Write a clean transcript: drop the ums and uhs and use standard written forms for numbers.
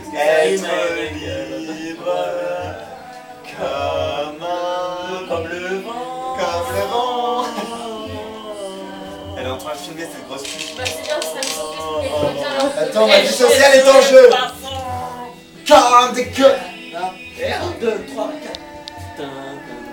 Être libre comme le vent. Comme le vent. Elle est en train de filmer cette grosse pute. Bah c'est bien, ça me semble. Attends, ma vie sociale est en jeu. 40 des queues. 1, 2, 3, 4.